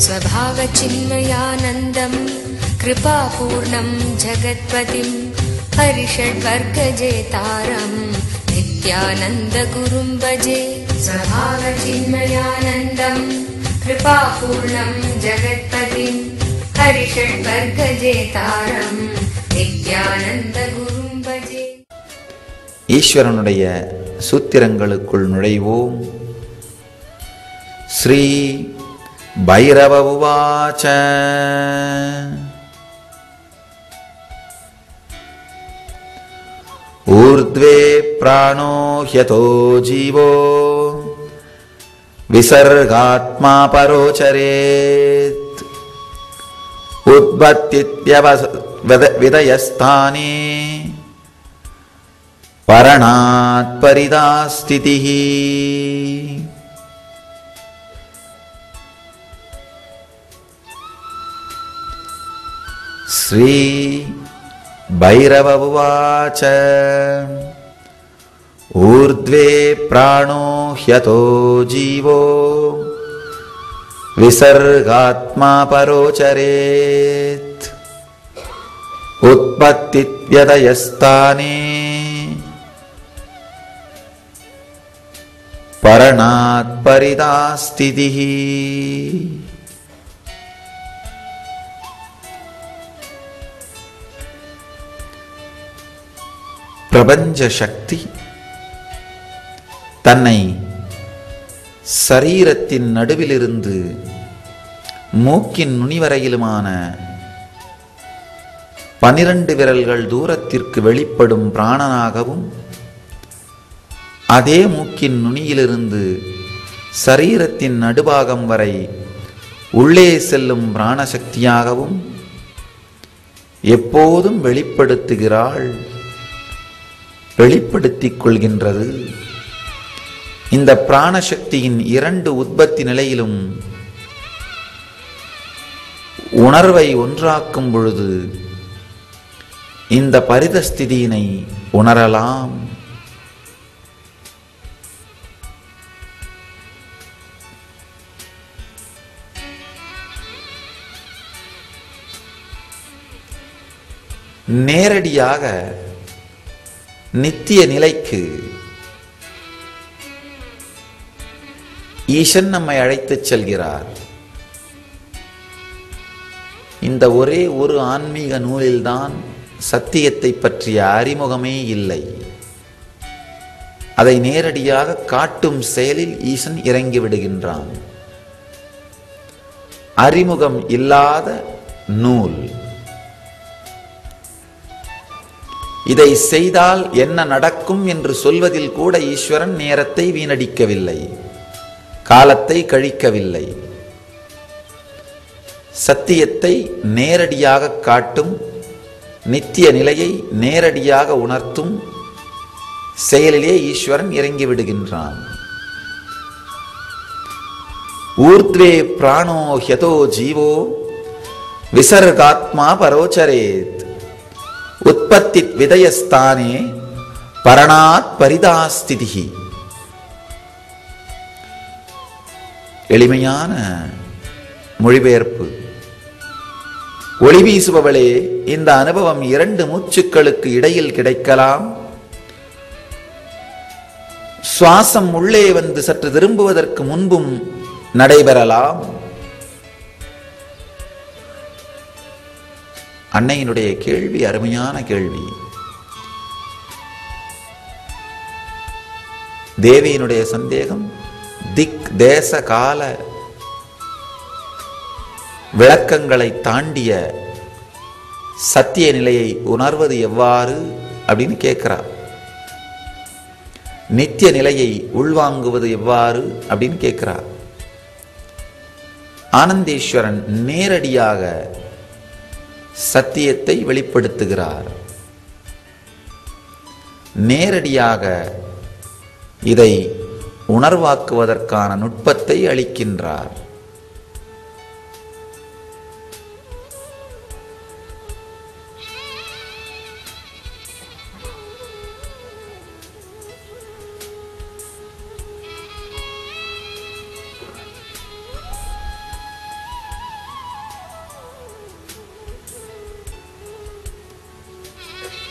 स्वभावचिन्मयानन्दं कृपापूर्णं जगत्पतिं हरिषड्वर्गजेतारं नित्यानन्दगुरुं भजे। स्वभावचिन्मयानन्दं कृपापूर्णं जगत्पतिं हरिषड्वर्गजेतारं नित्यानन्दगुरुं भजे। ஈஸ்வரனுடைய சூத்திரங்களுக்குள் நுழைவோம். ஸ்ரீ பைரவ உவாச ஊர்த்வே பிராணோ ஹ்யதோ ஜீவோ விசர்காத்மா பரோச்சரேத் உத்பத்தித்யவிதயஸ்தானே பரணாத் பரிதாஸ்திதிஹ. ஸ்ரீ பைரவ உவாச ஊர்த்வே பிராணோ ஹ்யதோ ஜீவோ விசர்காத்மா பரோச்சரேத் உத்பத்தித்யதயஸ்தானே பரணாத் பரிதாஸ்திதிஹ. பிரபஞ்ச சக்தி தன்னை சரீரத்தின் நடுவிலிருந்து மூக்கின் நுனிவரையிலுமான 12 விரல்கள் தூரத்திற்கு வெளிப்படும் பிராணனாகவும், அதே மூக்கின் நுனியிலிருந்து சரீரத்தின் நடுபாகம் வரை உள்ளே செல்லும் பிராணசக்தியாகவும் எப்போதும் வெளிப்படுத்துகிறாள், வெளிப்படுத்திக் கொள்கின்றது. இந்த பிராணசக்தியின் 2 உற்பத்தி நிலையிலும் உணர்வை ஒன்றாக்கும் பொழுது இந்த பரிதஸ்திதியினை உணரலாம். நேரடியாக நித்திய நிலைக்கு ஈசன் நம்மை அழைத்துச் செல்கிறார். இந்த ஒரே ஒரு ஆன்மீக நூலில்தான் சத்தியத்தை பற்றிய அறிமுகமே இல்லை. அதை நேரடியாக காட்டும் செயலில் ஈசன் இறங்கி விடுகின்றான். அறிமுகம் இல்லாத நூல். இதை செய்தால் என்ன நடக்கும் என்று சொல்வதில் கூட ஈஸ்வரன் நேரத்தை வீணடிக்கவில்லை, காலத்தை கழிக்கவில்லை. சத்தியத்தை நேரடியாக காட்டும், நித்திய நிலையை நேரடியாக உணர்த்தும் செயலிலே ஈஸ்வரன் இறங்கி விடுகின்றான். ஊர்த்வே பிராணோ ஹ்யதோ ஜீவோ விசர்காத்மா பரோச்சரேத் உற்பத்தித் விதயஸ்தானே பரணாத் பரிதாஸ்திதிஹ. எளிமையான மொழிபெயர்ப்பு. ஒளி வீசுபவளே, இந்த அனுபவம் 2 மூச்சுக்களுக்கு இடையில் கிடைக்கலாம். சுவாசம் உள்ளே வந்து சற்று திரும்புவதற்கு முன்பும் நடைபெறலாம். அன்னையினுடைய கேள்வி அருமையான கேள்வி. தேவியினுடைய சந்தேகம் திக் தேச கால விளக்கங்களை தாண்டிய சத்திய நிலையை உணர்வது எவ்வாறு அப்படின்னு கேட்கிறார். நித்திய நிலையை உள்வாங்குவது எவ்வாறு அப்படின்னு கேட்கிறார். ஆனந்தேஸ்வரன் நேரடியாக சத்தியத்தை வெளிப்படுத்துகிறார். நேரடியாக இதை உணர்வாக்குவதற்கான நுட்பத்தை அளிக்கின்றார்.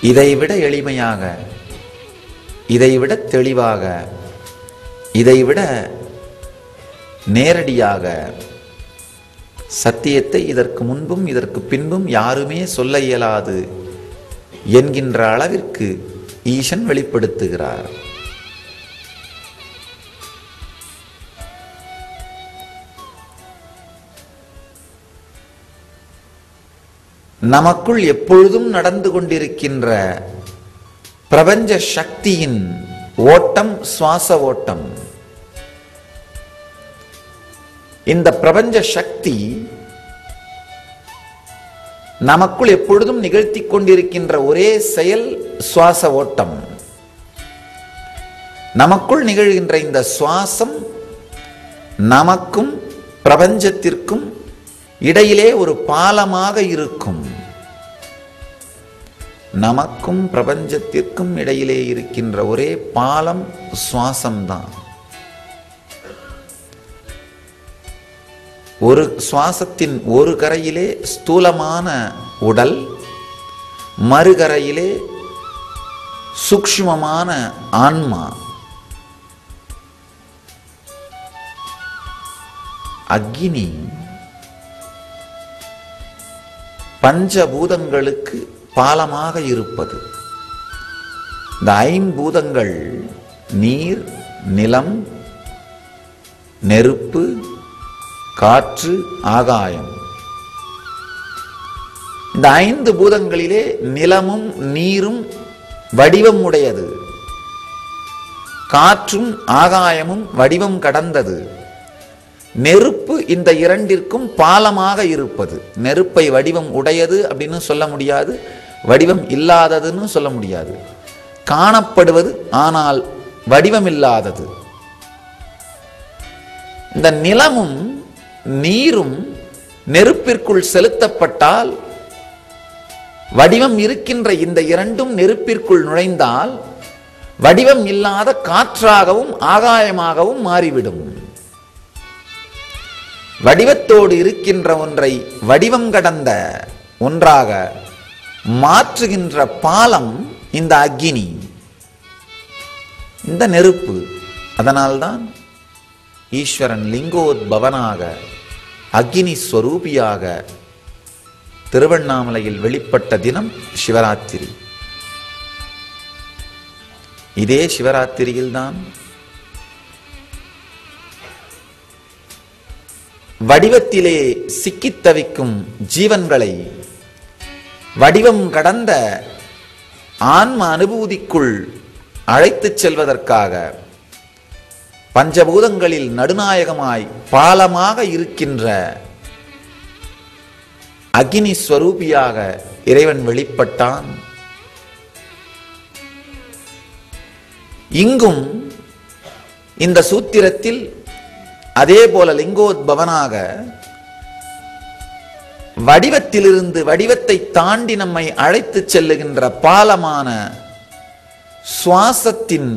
இதைவிட எளிமையாக, இதைவிட தெளிவாக, இதைவிட நேரடியாக சத்தியத்தை இதற்கு முன்பும் இதற்கு பின்பும் யாருமே சொல்ல இயலாது என்கின்ற அளவிற்கு ஈசன் வெளிப்படுத்துகிறார். நமக்குள் எப்பொழுதும் நடந்து கொண்டிருக்கின்ற பிரபஞ்ச சக்தியின் ஓட்டம் சுவாச ஓட்டம். இந்த பிரபஞ்ச சக்தி நமக்குள் எப்பொழுதும் நிகழ்த்தி கொண்டிருக்கின்ற ஒரே செயல் சுவாச ஓட்டம். நமக்குள் நிகழ்கின்ற இந்த சுவாசம் நமக்கும் பிரபஞ்சத்திற்கும் இடையிலே ஒரு பாலமாக இருக்கும். நமக்கும் பிரபஞ்சத்திற்கும் இடையிலே இருக்கின்ற ஒரே பாலம் சுவாசம்தான். ஒரு சுவாசத்தின் ஒரு கரையிலே ஸ்தூலமான உடல், மறுகரையிலே சூக்ஷ்மமான ஆன்மா. அக்னி பஞ்சபூதங்களுக்கு பாலமாக இருப்பது. இந்த ஐம்பூதங்கள் நீர், நிலம், நெருப்பு, காற்று, ஆகாயம். இந்த 5 பூதங்களிலே நிலமும் நீரும் வடிவம் உடையது, காற்றும் ஆகாயமும் வடிவம் கடந்தது. நெருப்பு இந்த இரண்டிற்கும் பாலமாக இருப்பது. நெருப்பை வடிவம் உடையது அப்படின்னு சொல்ல முடியாது, வடிவம் இல்லாததுன்னு சொல்ல முடியாது. காணப்படுவது ஆனால் வடிவம் இல்லாதது. இந்த நிலமும் நீரும் நெருப்பிற்குள் செலுத்தப்பட்டால், வடிவம் இருக்கின்ற இந்த இரண்டும் நெருப்பிற்குள் நுழைந்தால் வடிவம் இல்லாத காற்றாகவும் ஆகாயமாகவும் மாறிவிடும். வடிவத்தோடு இருக்கின்ற ஒன்றை வடிவம் கடந்த ஒன்றாக மாற்றுகின்ற பாலம் இந்த அக்னி, இந்த நெருப்பு. அதனால்தான் ஈஸ்வரன் லிங்கோத்பவனாக அக்னி ஸ்வரூபியாக திருவண்ணாமலையில் வெளிப்பட்ட தினம் சிவராத்திரி. இதே சிவராத்திரியில்தான் வடிவத்திலே சிக்கித் தவிக்கும் ஜீவன்களை வடிவம் கடந்த ஆன்ம அனுபூதிக்குள் அழைத்துச் செல்வதற்காக பஞ்சபூதங்களில் நடுநாயகமாய் பாலமாக இருக்கின்ற அக்னி ஸ்வரூபியாக இறைவன் வெளிப்பட்டான். இங்கும் இந்த சூத்திரத்தில் அதே போல லிங்கோத்பவனாக வடிவத்திலிருந்து வடிவத்தை தாண்டி நம்மை அழைத்துச் செல்லுகின்ற பாலமான சுவாசத்தின்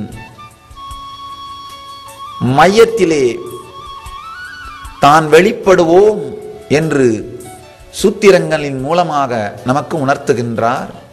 மையத்திலே தான் வெளிப்படுவோம் என்று சூத்திரங்களின் மூலமாக நமக்கு உணர்த்துகின்றார்.